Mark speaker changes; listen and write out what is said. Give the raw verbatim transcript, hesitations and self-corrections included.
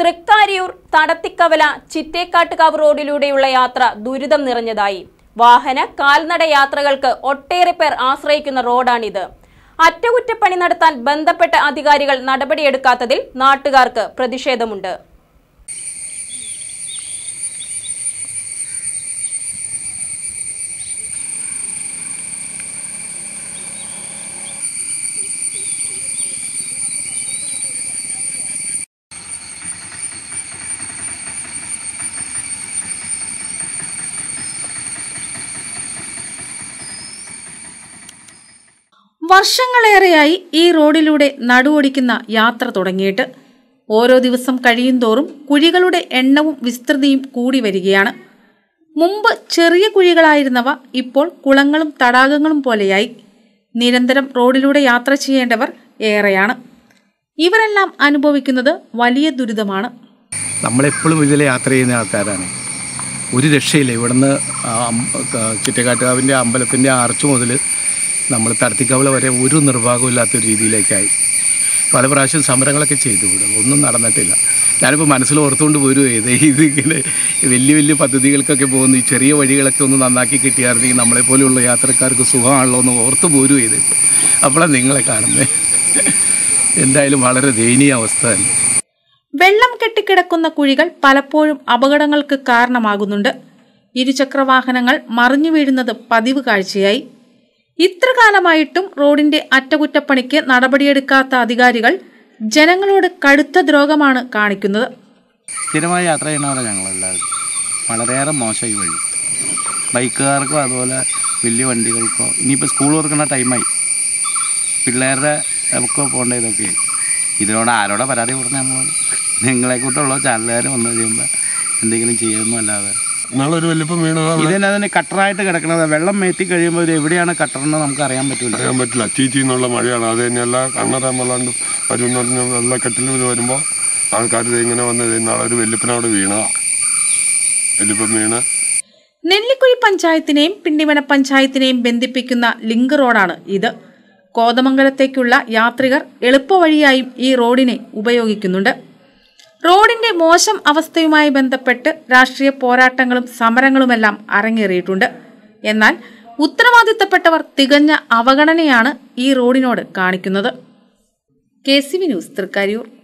Speaker 1: തൃക്കാരിയൂർ തടത്തിക്കവല ചിറ്റേക്കാട്ടുകാവ് റോഡിലൂടെയുള്ള യാത്ര ദുരിതം നിറഞ്ഞതായി. വാഹന കാൽനട യാത്രകൾക്ക് ഒട്ടേറെ പേർ ആശ്രയിക്കുന്ന റോഡാണിത്. അറ്റകുറ്റപ്പണി നടത്താൻ ബന്ധപ്പെട്ട അധികാരികൾ നടപടിയെടുക്കാത്തതിൽ നാട്ടുകാർക്ക് പ്രതിഷേധമുണ്ട്.
Speaker 2: വർഷങ്ങളേറെയായി ഈ റോഡിലൂടെ നടുവൊടിക്കുന്ന യാത്ര തുടങ്ങിയിട്ട്. ഓരോ ദിവസം കഴിയുന്തോറും കുഴികളുടെ എണ്ണവും വിസ്തൃതിയും കൂടി വരികയാണ്. മുമ്പ് ചെറിയ കുഴികളായിരുന്നവ ഇപ്പോൾ കുളങ്ങളും തടാകങ്ങളും പോലെയായി. നിരന്തരം റോഡിലൂടെ യാത്ര ചെയ്യേണ്ടവർ ഏറെയാണ്. ഇവരെല്ലാം അനുഭവിക്കുന്നത് വലിയ ദുരിതമാണ്.
Speaker 3: നമ്മളെപ്പോഴും ഇതിലെ യാത്ര ചെയ്യുന്ന ആൾക്കാരാണ്. ഒരു രക്ഷയില്ല. ഇവിടുന്ന് ചിറ്റേക്കാട്ടുകാവിൻ്റെ അമ്പലത്തിൻ്റെ ആർച്ച് മുതൽ നമ്മൾ തടത്തിക്കവല വരെ ഒരു നിർവാഹമില്ലാത്തൊരു രീതിയിലേക്കായി. പല പ്രാവശ്യം സമരങ്ങളൊക്കെ ചെയ്തു കൂടെ ഒന്നും നടന്നിട്ടില്ല. ഞാനിപ്പോൾ മനസ്സിൽ ഓർത്തുകൊണ്ട് പോരും ഇത് ഇതിങ്ങനെ വലിയ വലിയ പദ്ധതികൾക്കൊക്കെ പോകുന്നു. ഈ ചെറിയ വഴികളൊക്കെ ഒന്ന് നന്നാക്കി കിട്ടിയായിരുന്നെങ്കിൽ നമ്മളെപ്പോലെയുള്ള യാത്രക്കാർക്ക് സുഖമാണല്ലോ എന്ന് ഓർത്ത് പോരും ഇത്. അപ്പോഴാണ് നിങ്ങളെ കാണുന്നത്. എന്തായാലും വളരെ ദയനീയ അവസ്ഥ തന്നെ.
Speaker 2: വെള്ളം കെട്ടിക്കിടക്കുന്ന കുഴികൾ പലപ്പോഴും അപകടങ്ങൾക്ക് കാരണമാകുന്നുണ്ട്. ഇരുചക്രവാഹനങ്ങൾ മറിഞ്ഞു വീഴുന്നത് പതിവ് കാഴ്ചയായി. ഇത്ര കാലമായിട്ടും റോഡിന്റെ അറ്റകുറ്റപ്പണിക്ക് നടപടിയെടുക്കാത്ത അധികാരികൾ ജനങ്ങളോട് കടുത്ത ദ്രോഹമാണ് കാണിക്കുന്നത്.
Speaker 4: സ്ഥിരമായി യാത്ര ചെയ്യുന്നവരാണ് ഞങ്ങളെല്ലാവരും. വളരെയേറെ മോശമായി വഴി. ബൈക്കുകാർക്കോ അതുപോലെ വലിയ വണ്ടികൾക്കോ ഇനിയിപ്പോൾ സ്കൂൾ തുറക്കുന്ന ടൈമായി. പിള്ളേരുടെ ഒക്കെ പോകേണ്ട ഇതൊക്കെ ഇതിനോട് ആരോടെ പരാതി പറഞ്ഞാൽ നമ്മൾ നിങ്ങളെ കൂട്ടുള്ള ചാനലുകാർ വന്നു കഴിയുമ്പോൾ എന്തെങ്കിലും ചെയ്യുന്നു. അല്ലാതെ
Speaker 5: നാളൊരു വലിപ്പം വീണതാണ്.
Speaker 4: ഇതിനെ കട്ടറായിട്ട് കിടക്കുന്നത്. വെള്ളം മേത്തി കഴിയുമ്പോൾ ഇത് എവിടെയാണ് കട്ടറെന്ന് നമുക്ക് അറിയാൻ പറ്റില്ല
Speaker 5: അറിയാൻ പറ്റില്ല ചീച്ചി എന്നുള്ള മഴയാണ്. അത് തന്നെയല്ല കണ്ണറാൻ വെള്ളാണ്ട് വരുമെന്ന് പറഞ്ഞാൽ വെള്ളക്കെട്ടിൽ ഇത് വരുമ്പോൾ ആൾക്കാർ ഇങ്ങനെ വന്നത് നാളെ ഒരു വെല്ലിപ്പനോട് വീണ വെല്ലിപ്പം വീണ്.
Speaker 2: നെല്ലിക്കുഴി പഞ്ചായത്തിനെയും പിണ്ടിമന പഞ്ചായത്തിനെയും ബന്ധിപ്പിക്കുന്ന ലിങ്ക് റോഡാണ് ഇത്. കോതമംഗലത്തേക്കുള്ള യാത്രികർ എളുപ്പവഴിയായും ഈ റോഡിനെ ഉപയോഗിക്കുന്നുണ്ട്. റോഡിന്റെ മോശം അവസ്ഥയുമായി ബന്ധപ്പെട്ട് രാഷ്ട്രീയ പോരാട്ടങ്ങളും സമരങ്ങളുമെല്ലാം അരങ്ങേറിയിട്ടുണ്ട്. എന്നാൽ ഉത്തരവാദിത്തപ്പെട്ടവർ തികഞ്ഞ അവഗണനയാണ് ഈ റോഡിനോട് കാണിക്കുന്നത്. K C V news, Thrikkariyoor.